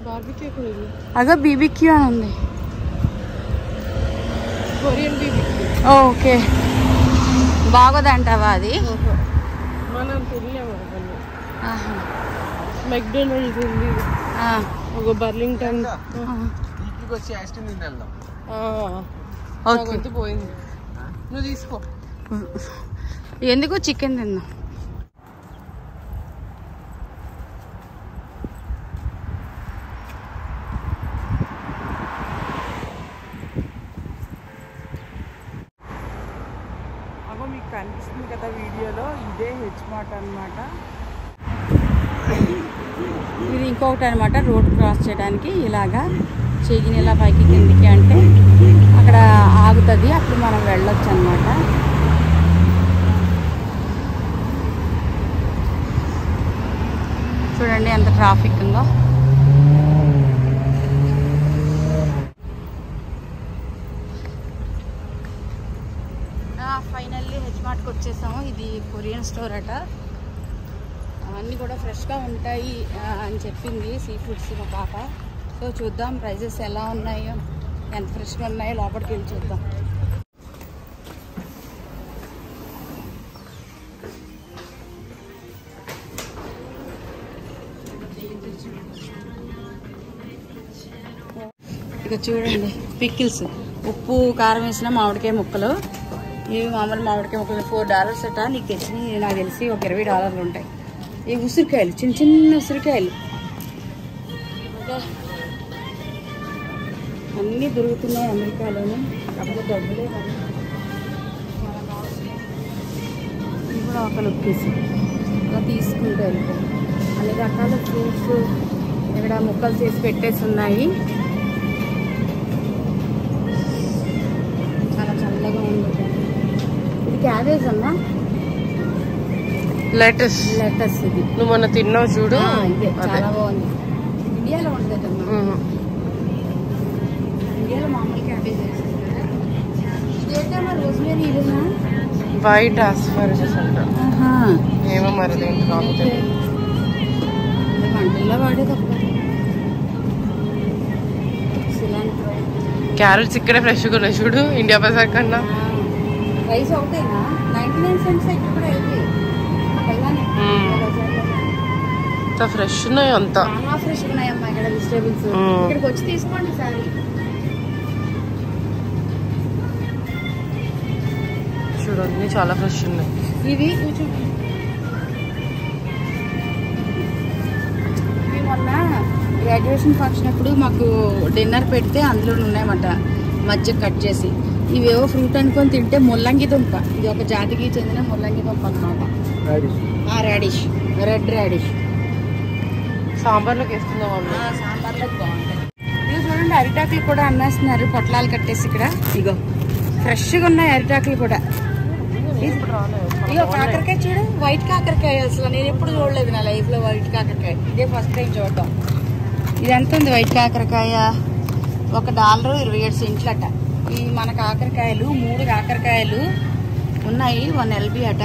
అదో బీబీక్యూ అని ఉంది. Korean BBQ. ఓకే, బాగోదంటావా అది? మనం తినలేము. మెక్డొనాల్డ్స్ ఉంది, ఒక బర్లింగ్టన్ పోయింది. నువ్వు తీసుకో. ఎందుకు చికెన్ తిన్నా. అగో మీకు కనిపిస్తుంది కదా వీడియోలో, ఇదే హెచ్ మార్ట్ అనమాట. ఇది ఇంకొకటి అనమాట, రోడ్ క్రాస్ చేయడానికి ఇలాగా చెయ్యిని ఇలా పైకి కిందికి అంటే అక్కడ ఆగుతుంది, అప్పుడు మనం వెళ్ళొచ్చు అనమాట. చూడండి ఎంత ట్రాఫిక్ ఉందో. ఫైనల్లీ హెచ్ మార్ట్కి వచ్చేసాము. ఇది కొరియన్ స్టోర్ అట, అన్నీ కూడా ఫ్రెష్గా ఉంటాయి అని చెప్పింది, సీ ఫుడ్స్ మా పాప. సో చూద్దాం ప్రైజెస్ ఎలా ఉన్నాయో, ఎంత ఫ్రెష్గా ఉన్నాయో, లోపలికి వెళ్ళి చూద్దాం. ఇక చూడండి పికిల్స్, ఉప్పు కారం వేసిన మామిడికాయ ముక్కలు. ఇవి మామూలు మామిడికాయ ముక్కలు $4 అట. నీకు తెచ్చినవి నాకు తెలిసి ఒక $20 ఉంటాయి. ఈ ఉసిరికాయలు, చిన్న చిన్న ఉసిరికాయలు అన్నీ దొరుకుతున్నాయి అమెరికాలోనే, కాకపోతే డబ్బులే కానీ చాలా బాగుంది. ఇది కూడా ఒక లుక్కేసి ఇలా తీసుకుంటూ వెళ్తాం. అన్ని రకాల ఫ్రూట్స్ ఇక్కడ ముక్కలు చేసి పెట్టేసి ఉన్నాయి. చాలా చల్లగా ఉంది. ఇది క్యాబేజ్ అమ్మా, లెటస్ ఇది. నువ్వు మొన్న తిన్నావు చూడు, ఇదే చాలా బాగుంది. ఇండియాలో ఉండదమ్మా, ఇండియాలో మామూలు క్యాబేజ్ వేసేస్తారు. ఇదేంటమ్మా రోజ్మేరీ, ఇదేనా? వైట్ ఆస్పరాగస్ అంట. ఏమో మరి దేంట్లో వంటల్లో వాడే తప్ప. క్యారెట్స్ ఇక్కడే ఫ్రెష్గా ఉన్నాయి చూడు, ఇండియా బజార్ కన్నా. రైస్ ఒకటేనా? 99 cents ఇక్కడ కూడా అయితే అంత ఫ్రెష్ ఉన్నాయి, అంతా ఫ్రెష్ ఉన్నాయమ్మా ఇక్కడ వెజిటేబుల్స్. ఇక్కడికి వచ్చి తీసుకోండి సారీ. చూడండి చాలా ఫ్రెష్ ఉన్నాయి. ఇవి మొన్న గ్రాడ్యుయేషన్ ఫంక్షన్ అప్పుడు మాకు డిన్నర్ పెడితే అందులో ఉన్నాయన్నమాట, మధ్య కట్ చేసి. ఇవేవో ఫ్రూట్ అనుకొని తింటే ముల్లంగి దుంప, ఇది ఒక జాతికి చెందిన ముల్లంగి దుంప అన్నమాట. Radish, red radish. సాంబార్లోకి వేస్తున్నాం, సాంబార్లోకి బాగుంటుంది. ఇవి చూడండి అరిటాకులు కూడా అమ్మేస్తున్నారు, పొట్లాలు కట్టేసి. ఇక్కడ ఇగో ఫ్రెష్గా ఉన్నాయి అరిటాకులు కూడా. ఇగో కాకరకాయ చూడు, వైట్ కాకరకాయ. అసలు నేను ఎప్పుడు చూడలేదు నా లైఫ్ లో వైట్ కాకరకాయ, ఇదే ఫస్ట్ టైం చూడటం. ఇది ఎంత ఉంది వైట్ కాకరకాయ? $1.27 అట. ఈ మన కాకరకాయలు 3 కాకరకాయలు ఉన్నాయి, 1 LB అట.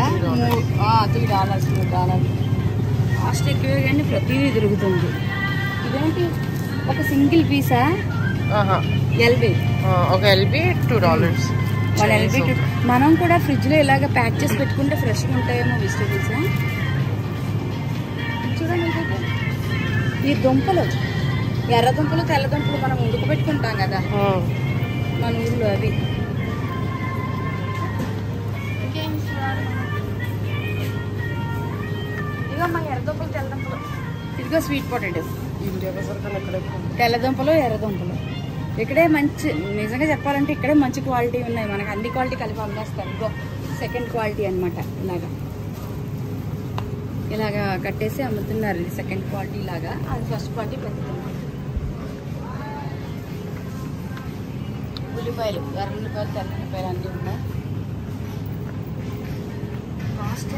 $3 కాస్ట్ ఎక్కువే కానీ ప్రతిదీ దొరుకుతుంది. ఇదేంటి ఒక సింగిల్ పీసా? LB, ఒక LB $2. 1 LB. మనం కూడా ఫ్రిడ్జ్ లో ఇలాగ ప్యాక్ చేసి పెట్టుకుంటే ఫ్రెష్గా ఉంటాయేమో వెజిటేబుల్స్. చూడండి ఈ దుంపలు, ఎర్ర దుంపలు, తెల్ల దుంపలు మనం ఉడకబెట్టుకుంటాం కదా మన ఊళ్ళో, అవి. ఇదిగో మా ఎర్ర దుంపలు, తెల్ల దుంపలు. ఇదిగో స్వీట్ పొటాటోస్. తెల్ల దుంపలు, ఎర్ర దుంపలు ఇక్కడే మంచి, నిజంగా చెప్పాలంటే ఇక్కడే మంచి క్వాలిటీ ఉన్నాయి. మనకు అన్ని క్వాలిటీ కలిపి అమ్మేస్తారు. ఇదిగో సెకండ్ క్వాలిటీ అనమాట. ఇలాగా కట్టేసి అమ్ముతున్నారు. ఇది సెకండ్ క్వాలిటీ లాగా, అది ఫస్ట్ క్వాలిటీ పెడుతున్నారు. ఉల్లిపాయలు, ఎర్ర ఉల్లిపాయలు, తెల్ల ఉల్లిపాయలు అన్నీ ఉన్నాయి. కాస్ట్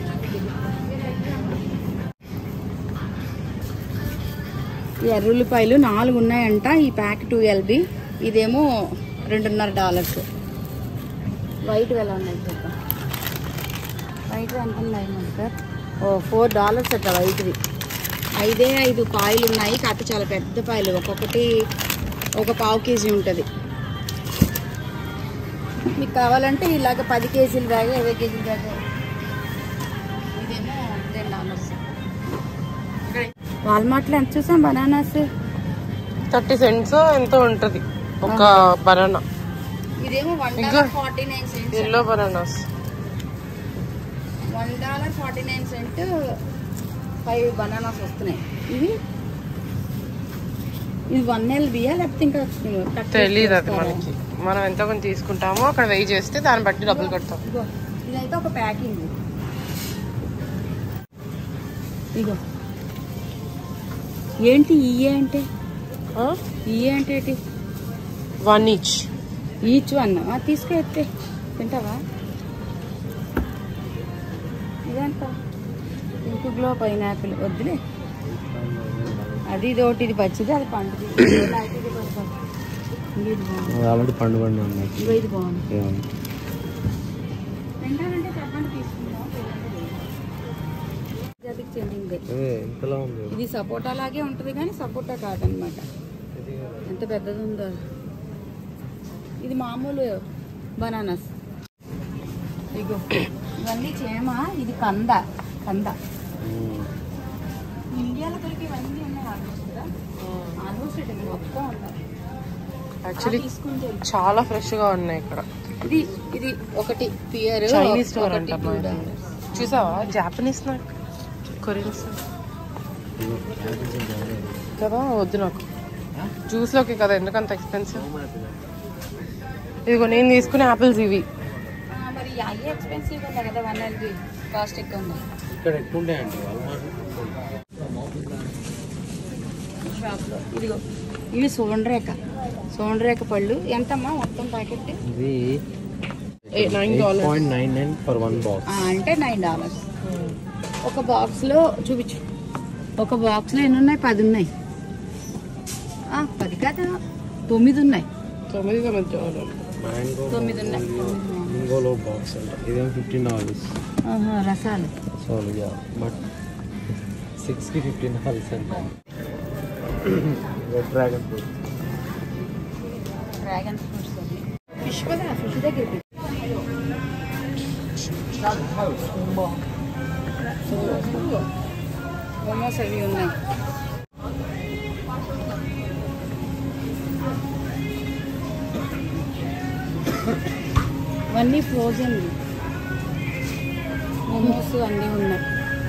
ఎర్ర ఉల్లిపాయలు 4 ఉన్నాయంట. ఈ ప్యాక్ 2 LB. ఇదేమో $2.5. వైట్ ఎలా ఉన్నాయి చూద్దాం. వైట్ ఎంత ఉన్నాయి సార్? $4 అట వైట్ది. 5 పాయలు ఉన్నాయి, కాకపోతే చాలా పెద్ద పాయలు, ఒక్కొక్కటి ఒక పావు కేజీ ఉంటుంది. మీకు కావాలంటే ఇలాగ 10 కేజీల బ్యాగ్, 20 కేజీల బ్యాగ్. ఇదేమో $10. వాల్మార్ట్లో ఎంత చూసాం బనానాస్, 30 cents ఎంతో ఉంటది ఒక బనానా. ఇదేమో $1.49. ఎల్లో బనానాస్ $1.49 5 బనానాస్ వస్తున్నాయి. ఇది 1 LBయా లేకపోతే ఇంకా తెలీదు అది మనకి. మనం ఎంత కొంచెం తీసుకుంటామో అక్కడ వెయ్యి చేస్తే దాన్ని బట్టి డబ్బులు కడతాం. ఇదైతే ఒక ప్యాకింగ్. ఇగో ఏంటి ఇయే అంటే, ఇయే అంటే ఏంటి? 1 each. ఈచ్ 1 తీసుకో, ఎత్తే తింటావా? ఇదంతా ఇంకు గ్లో పైనాపిల్ వద్దులే, అది ఇది ఒకటి, ఇది పచ్చిది, అది పండుది. ఆల్రెడీ పండు పండు ఉన్నాయి. ఇది బాగుంది. తింటానంటే చెప్పండి, తీసుకుందాం. జాతికి చెందిందే. ఇది సపోటా లాగే ఉంటుంది కానీ సపోటా కాదనమాట. ఎంత పెద్దది ఉందో. ఇది మామూలు బనానాస్. ఇగో ఇవన్నీ చేమ, ఇది కంద. ఇండియాలో కలిపి ఇవన్నీ ఉన్నాయి ఆల్మోస్ట్ మొత్తం ఉన్నాయి. యాక్చువల్లీ చాలా ఫ్రెష్ గా ఉన్నాయి ఇక్కడ. ఇది ఒకటి పియర్ చైనీస్ స్టోర్ అంట. చూసావా? జాపనీస్ నాకు కొరియన్స్ కదా వద్దు నాకు. జ్యూస్ లోకి కదా, ఎందుకంత ఎక్స్పెన్సివ్. ఇదిగో నేను తీసుకునే ఆపిల్స్ ఇవి. మరి అవి ఎక్స్పెన్సివ్ ఉన్నాయి కదా, 1 LB కాస్ట్ ఎక్కువ ఉన్నాయి. ఇక్కడ ఎక్కువ ఉంటాయండి షాప్లో. ఇదిగో ఇవి సోండ్రేక పళ్ళు. ఎంతమ్మా మొత్తం ప్యాకెట్? ఇది $9. 8.99 ఫర్ 1 బాక్స్. అంటే $9. ఒక బాక్స్లో చూపించు. ఒక బాక్స్లో ఎన్ని ఉన్నాయి? 10 ఉన్నాయి. 10 కాదు, 9 ఉన్నాయి. 9 9 ఉన్నాయి. మ్యాంగోలో బాక్స్ అంట. ఇదేమో $15. రసాలు. సో బట్ 6కి $15 అంట. డ్రాగన్ ఫ్రూట్స్ ఫిష్ కదా, ఫిష్ దగ్గరికి మోమోస్ అవి ఉన్నాయి. ఇవన్నీ ఫ్రోజన్ మోమోస్ అన్నీ ఉన్నాయి.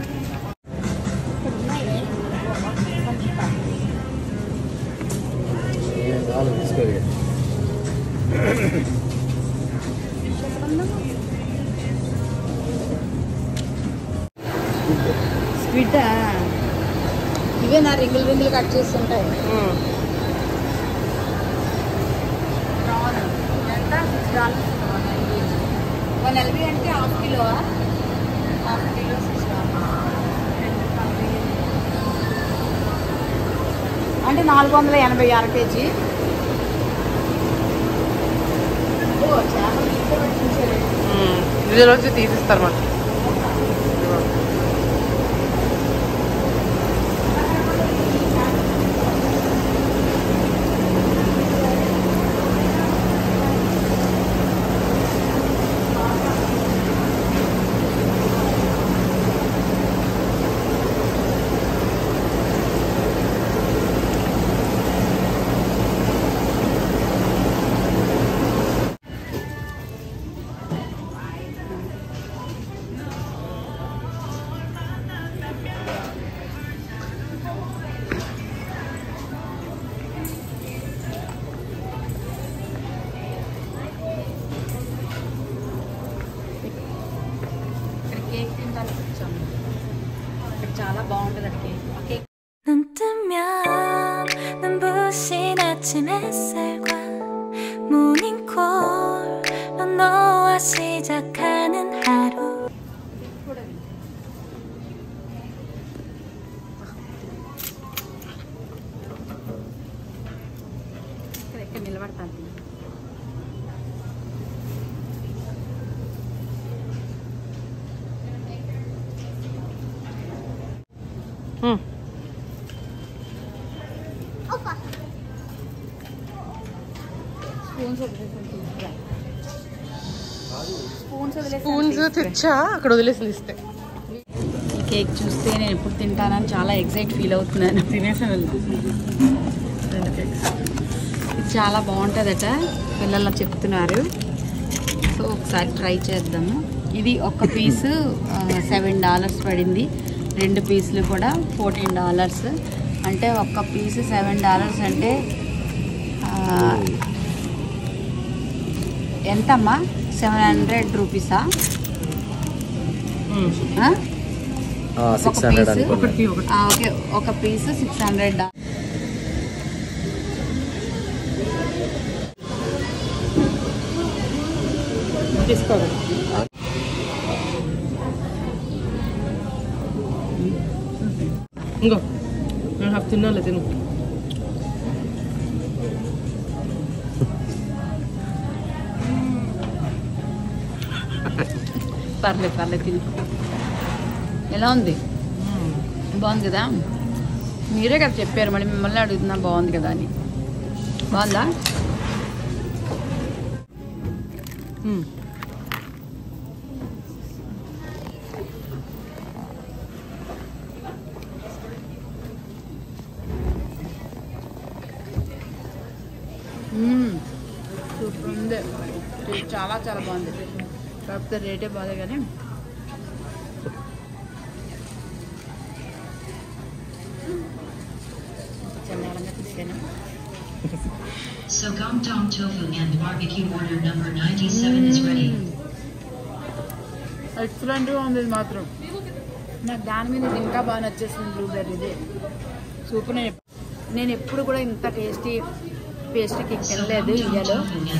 స్వీట్ ఇవే నా రింగులు కట్ చేస్తుంటాయి. ఎంత? $6. 1 LB అంటే ½ కిలో, ½ కిలో $6 అంటే 480 అర కేజీ. ఇది రోజు తీసిస్తారు మనకి. చాలా బాగుంటుంది అది కేక్. 눈 뜨면 눈부신 아침 햇살과 모닝콜로 너와 시작하는 하루. ఇక్కడ నిలబడతాను. స్పూన్స్ తెచ్చా అక్కడ వదిలేసింది ఇస్తే. ఈ కేక్ చూస్తే నేను ఎప్పుడు తింటానని చాలా ఎక్సైట్ ఫీల్ అవుతున్నాను. తినేసాను 2 కేక్స్. ఇది చాలా బాగుంటుందట పిల్లలు చెప్తున్నారు. సో ఒకసారి ట్రై చేద్దాము. ఇది ఒక పీసు $7 పడింది. 2 పీసులు కూడా $14. అంటే ఒక్క పీసు $7 అంటే ఎంతమ్మా? 700 రూపీసా? 600 అనుకోండి. ఓకే, ఒక పీసు $600. తీసుకోవాలి. ఇంకో నేను హాఫ్ తినాలి, తిను. పర్లేదు తిను. ఎలా ఉంది? బాగుంది కదా? మీరే కదా చెప్పారు, మళ్ళీ మిమ్మల్ని అడుగుతున్నా బాగుంది కదా అని. బాగుందా? సూపర్ ఉంది. చాలా చాలా బాగుంది. కాకపోతే రేటే బాగా కానీ చందాలంగా తీసుకెళ్ళి. So Gangdong tofu and barbecue order number 97 is ready. ఎక్సలెంట్గా ఉంది ఇది మాత్రం. నాకు దాని మీద ఇది ఇంకా బాగా నచ్చేసింది. బ్లూబెర్రీది సూపర్. నేను ఎప్పుడు కూడా ఇంత టేస్టీ కేక్ తినలేదు ఇండియాలో.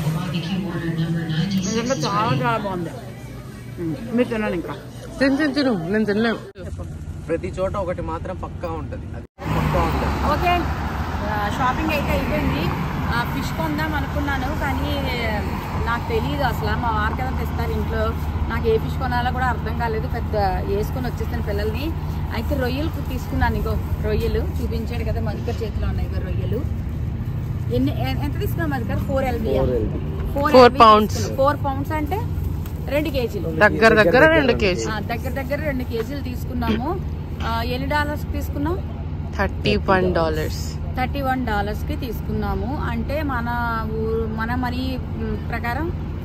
నిజంగా చాలా చాలా బాగుంది. మీరు తినాలి ఇంకా. తిను నేను తినలేము. ప్రతి చోట ఒకటి మాత్రం పక్కా ఉంటుంది, అది పక్కా ఉంటుంది. ఓకే, షాపింగ్ అయితే అయిపోయింది. ఫిష్ కొందాం అనుకున్నాను కానీ నాకు తెలియదు అసలు. మా వారు కదా తెస్తారు ఇంట్లో. నాకు ఏ ఫిష్ కొనాలో కూడా అర్థం కాలేదు. పెద్ద వేసుకొని వచ్చేస్తాను పిల్లల్ని. అయితే రొయ్యలు తీసుకున్నాను. ఇంకో రొయ్యలు చూపించాడు కదా మధుకర్ చేతిలో ఉన్నాయి. ఇగో రొయ్యలు. ఎంత తీసుకున్నాం మధుకర్? 4 LB. 4 pounds. 4 pounds అంటే 2 కేజీలు. దగ్గర 2 కేజీ. దగ్గర 2 కేజీలు తీసుకున్నాము. ఎన్ని డాలర్స్ తీసుకున్నాం? $31. $31కి తీసుకున్నాము. అంటే మన మనీ ప్రకారం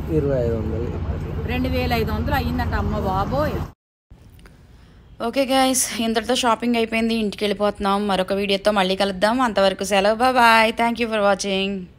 2500 అయ్యిందంట. అమ్మ బాబోయ్. ఓకే గైస్, ఇంతటితో షాపింగ్ అయిపోయింది. ఇంటికి వెళ్ళిపోతున్నాం. మరొక వీడియోతో మళ్ళీ కలుద్దాం. అంతవరకు సెలవు. Bye. Thank you for watching.